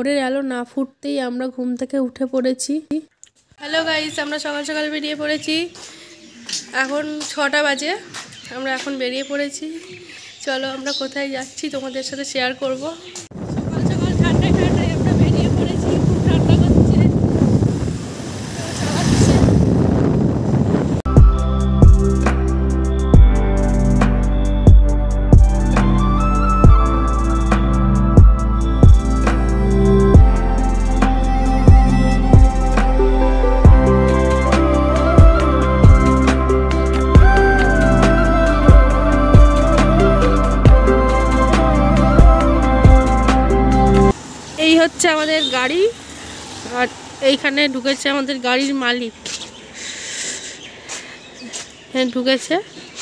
ভোরের আলো না ফুটতেই আমরা ঘুম থেকে উঠে পড়েছি। হ্যালো গাইস, আমরা সকাল সকাল বেরিয়ে পড়েছি। এখন 6টা বাজে, আমরা এখন বেরিয়ে পড়েছি। চলো আমরা কোথায় যাচ্ছি তোমাদের সাথে শেয়ার করব। সকাল সকাল ঠান্ডায় ঠান্ডায় আমরা বেরিয়ে পড়েছি, খুব ঠান্ডা করছে। এই হচ্ছে আমাদের গাড়ি, আর এইখানে ঢুকেছে আমাদের গাড়ির মালিক। হ্যাঁ ঢুকেছে।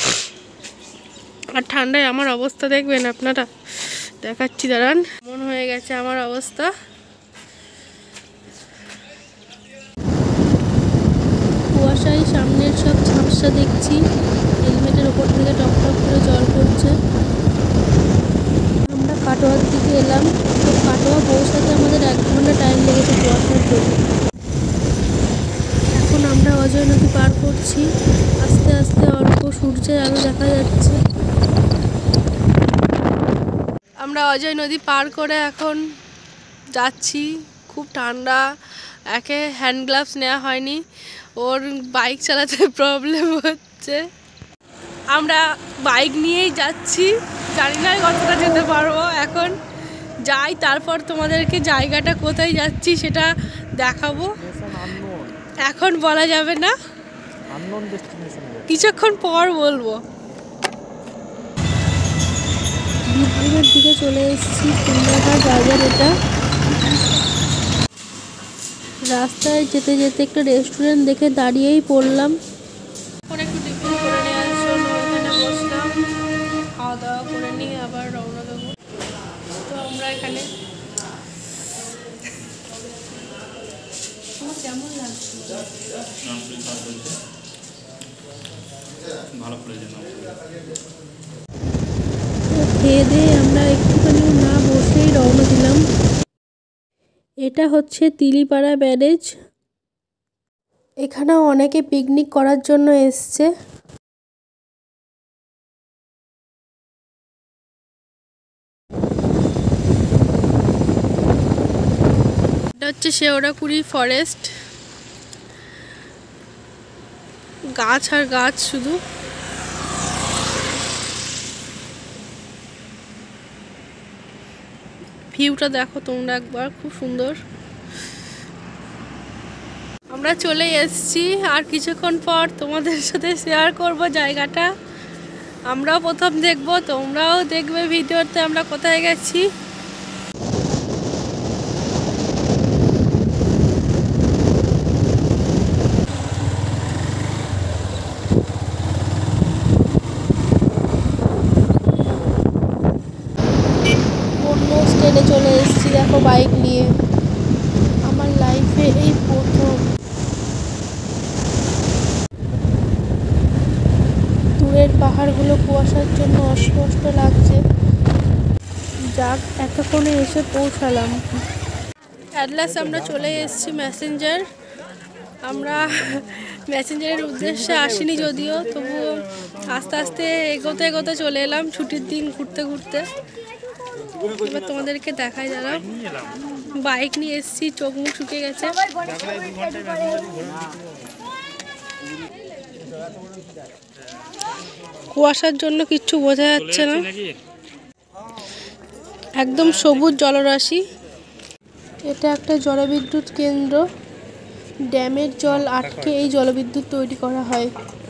আর ঠান্ডায় আমার অবস্থা দেখবেন আপনারা, দেখাচ্ছি দাঁড়ান। মন হয়ে গেছে আমার অবস্থা। কুয়াশায় সামনের সব ঝাপসা দেখছি, হেলমেটের ওপর থেকে টপ টপ করে জল পড়ছে। আমরা কাটোয়ার দিকে এলাম, তো কাটোয়া পৌঁছাতে আমাদের 1 ঘন্টা টাইম লেগেছে কুয়াশার জন্য। এখন আমরা অজয় নদী পার করছি, আস্তে আস্তে অল্প সূর্যের আলো দেখা যাচ্ছে। আমরা অজয় নদী পার করে এখন যাচ্ছি। খুব ঠান্ডা, একে হ্যান্ড গ্লাভস নেওয়া হয়নি, ওর বাইক চালাতে প্রবলেম হচ্ছে। আমরা বাইক নিয়েই যাচ্ছি, জানি না কতটা যেতে পারবো। এখন যাই, তারপর তোমাদেরকে জায়গাটা কোথায় যাচ্ছি সেটা দেখাবো। এখন বলা যাবে না, কিছুক্ষণ পর বলবো। বীরভূমের দিকে চলে এসেছি, কুমড়াঘাট বাজার এটা। রাস্তায় যেতে যেতে একটা রেস্টুরেন্ট দেখে দাঁড়িয়েই পড়লাম। একটু টিফিন করে নেওয়ার জন্য এখানে বসলাম, খাওয়া দাওয়া করে নিয়ে আবার রওনা দেবো। তো আমরা এখানে কেমন লাগছে খেয়ে দিয়ে আমরা একটুখানি না বসেই রওনা দিলাম। এটা হচ্ছে তিলিপাড়া ব্যারেজ, এখানেও অনেকে পিকনিক করার জন্য এসছে। এটা হচ্ছে শেওড়াকুড়ি ফরেস্ট, গাছ আর গাছ শুধু। ভিউটা দেখো তোমরা একবার, খুব সুন্দর। আমরা চলে এসেছি, আর কিছুক্ষণ পর তোমাদের সাথে শেয়ার করব জায়গাটা। আমরাও প্রথম দেখবো, তোমরাও দেখবে ভিডিওতে আমরা কোথায় গেছি। স্টেডে চলে এসেছি দেখো বাইক নিয়ে, আমার লাইফে এই প্রথম। দূরের পাহাড়গুলো কুয়াশার জন্য অস্পষ্ট লাগছে। যাক, এতক্ষণে এসে পৌঁছালাম। অ্যাটলাস আমরা চলে এসেছি ম্যাসেঞ্জার। আমরা ম্যাসেঞ্জারের উদ্দেশ্যে আসিনি যদিও, তবুও আস্তে আস্তে এগোতে এগোতে চলে এলাম ছুটির দিন ঘুরতে ঘুরতে। এবার তোমাদেরকে দেখাই যারা বাইক নিয়ে এসেছি, চোখ মুখ শুকিয়ে গেছে। কুয়াশার জন্য কিচ্ছু বোঝা যাচ্ছে না, একদম সবুজ জলরাশি। এটা একটা জলবিদ্যুৎ কেন্দ্র, ড্যামের জল আটকে এই জলবিদ্যুৎ তৈরি করা হয়।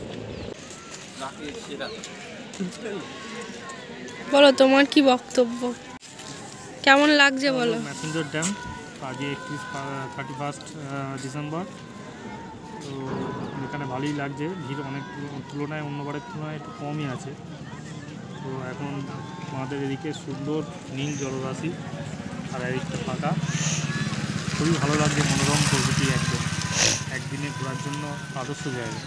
বলো তোমার কি বক্তব্য, কেমন লাগছে বলো? ম্যাসেঞ্জর ড্যাম আজকে 31 ডিসেম্বর, তো এখানে ভালোই লাগছে। ভিড় অনেক তুলনায়, অন্যবারের তুলনায় একটু কমই আছে। তো এখন আমাদের এদিকে সুন্দর নীল জলরাশি, আর এদিকটা ফাঁকা, খুবই ভালো লাগছে। মনোরম প্রকৃতি, একদম একদিনে ঘোরার জন্য আদর্শ জায়গা।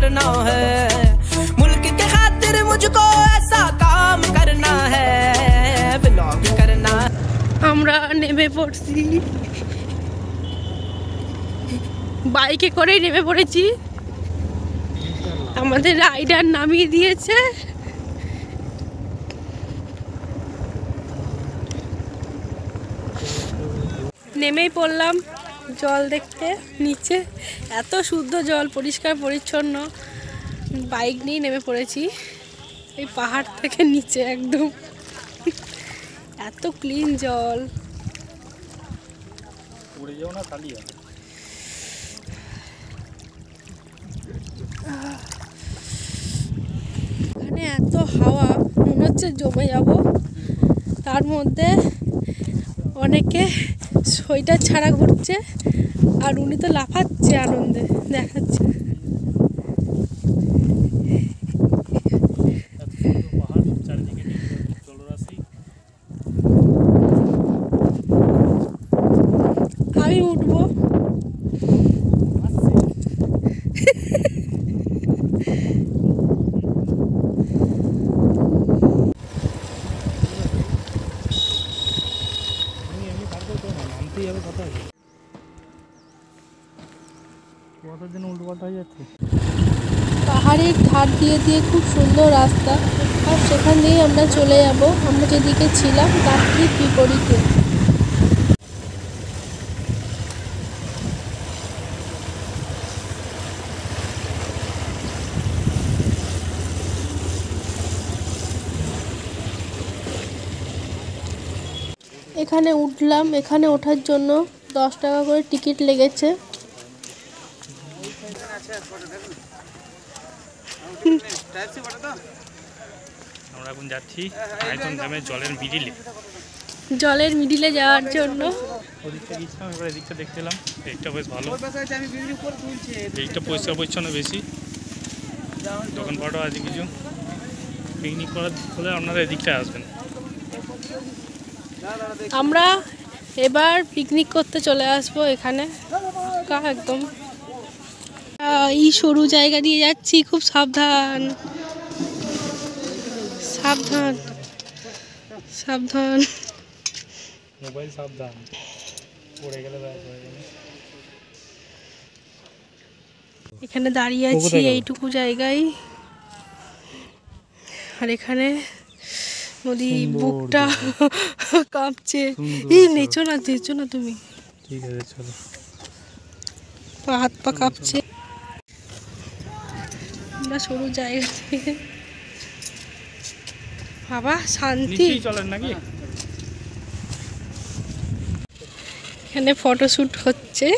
करना है मुल्क के खातिर मुझको ऐसा काम करना है ब्लॉग करना আমরা নেমে পড়ছি বাইকে করেই নেমে পড়েছি আমাদের রাইডার নামিয়ে দিয়েছে নেমেই পড়লাম জল দেখতে নিচে এত শুদ্ধ জল পরিষ্কার পরিচ্ছন্ন বাইক নিয়ে নেমে পড়েছি এই পাহাড় থেকে নিচে একদম এত ক্লিন জল পড়ে যাও না খালি এখানে এত হাওয়া মনে হচ্ছে জমে যাব তার মধ্যে অনেকে সোয়েটার ছাড়া ঘুরছে আর উনি তো লাফাচ্ছে আনন্দে দেখাচ্ছে আমি উঠবো পাহাড়ের ধার দিয়ে দিয়ে খুব সুন্দর রাস্তা আর সেখান দিয়েই আমরা চলে যাব আমরা যেদিকে ছিলাম তার ঠিক বিপরীতে এখানে উঠলাম এখানে ওঠার জন্য 10 টাকা করে টিকিট লেগেছে আমরা এখন যাচ্ছি আয়তন গ্রামের জলের মিডিলে যাওয়ার জন্য ওদিকটা গিয়েছিলাম এবার এদিকটা দেখতে এলাম দিকটা বেশ ভালো দিকটা পরিষ্কার পরিচ্ছন্ন বেশি দোকানপাটও আছে কিছু পিকনিক করার হলে আপনারা এদিকটায় আসবেন আমরা এবার পিকনিক করতে চলে আসবো এখানে একদম এই সরু জায়গা দিয়ে যাচ্ছি খুব সাবধান সাবধান সাবধান মোবাইল সাবধান পড়ে গেলে এখানে দাঁড়িয়ে আছি এইটুকু জায়গায় আর এখানে নদী বুকটা কাঁপছে এই নেচো না তুমি ঠিক আছে চলো হাত পা কাঁপছে আমরা সরু জায়গা থেকে বাবা শান্তি চলেন নাকি এখানে ফটোশুট হচ্ছে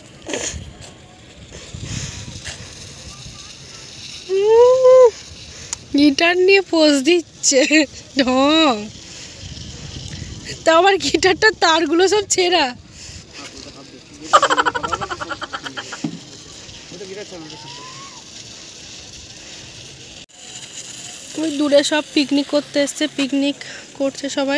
গিটার নিয়ে পোজ দিচ্ছে ঢং তা আমার গিটারটার তারগুলো সব ছেঁড়া ওই দূরে সব পিকনিক করতে এসছে পিকনিক করছে সবাই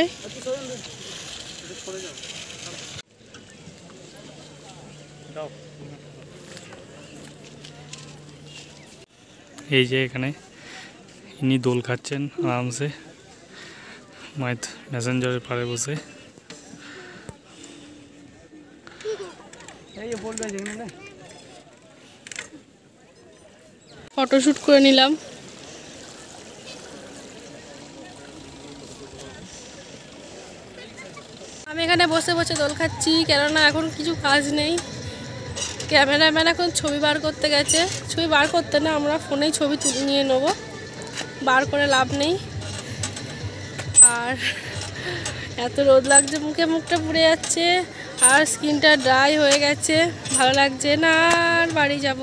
এই যে এখানে ইনি দোল খাচ্ছেন আরামসে ম্যাসেঞ্জরের পাড়ে বসে ফটোশুট করে নিলাম আমি এখানে বসে বসে দোল খাচ্ছি কেননা এখন কিছু কাজ নেই ক্যামেরাম্যান এখন ছবি বার করতে গেছে ছবি বার করতে না আমরা ফোনেই ছবি তুলে নিয়ে নেবো বার করে লাভ নেই আর এত রোদ লাগছে মুখটা পুড়ে যাচ্ছে আর স্কিনটা ড্রাই হয়ে গেছে ভালো লাগছে না আর বাড়ি যাব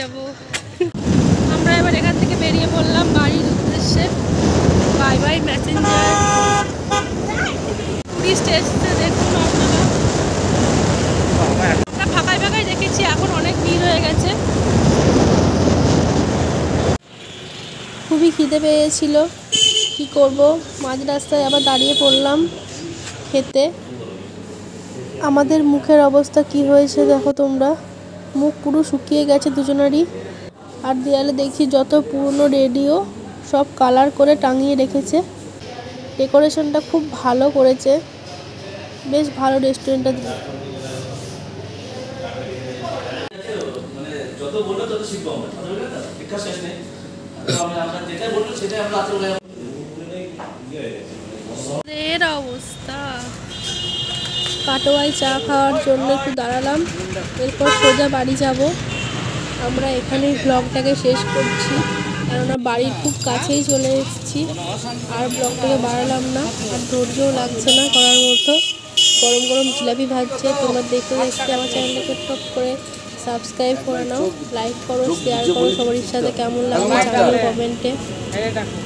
আমরা এবার এখান থেকে বেরিয়ে পড়লাম বাড়ির উদ্দেশ্যে বাই বাই ম্যাসেঞ্জার টুরিস্ট এসছে দেখুন আপনারা ফাঁকায় দেখেছি এখন অনেক ভিড় হয়ে গেছে খুবই খিদে পেয়েছিল কি করব মাঝ রাস্তায় আবার দাঁড়িয়ে পড়লাম খেতে আমাদের মুখের অবস্থা কি হয়েছে দেখো তোমরা মুখ পুরো শুকিয়ে গেছে দুজনেরই আর দেয়ালে দেখি যত পুরনো রেডিও সব কালার করে টাঙিয়ে রেখেছে। ডেকোরেশনটা খুব ভালো করেছে, বেশ ভালো রেস্টুরেন্টটা। এর অবস্থা, কাটোয়ায় চা খাওয়ার জন্য একটু দাঁড়ালাম, এরপর সোজা বাড়ি যাব। আমরা এখানেই ব্লগটাকে শেষ করছি, কেননা বাড়ির খুব কাছেই চলে এসেছি। আর ব্লগটাকে বাড়ালাম না, আর ধৈর্যও লাগছে না করার মতো। গরম গরম জিলাপি ভাজছে, তোমরা দেখতে দেখতে আমার চ্যানেলটাকে টপ করে সাবস্ক্রাইব করে নাও, লাইক করো, শেয়ার করো সবার সাথে। কেমন লাগবে জানাও কমেন্টে।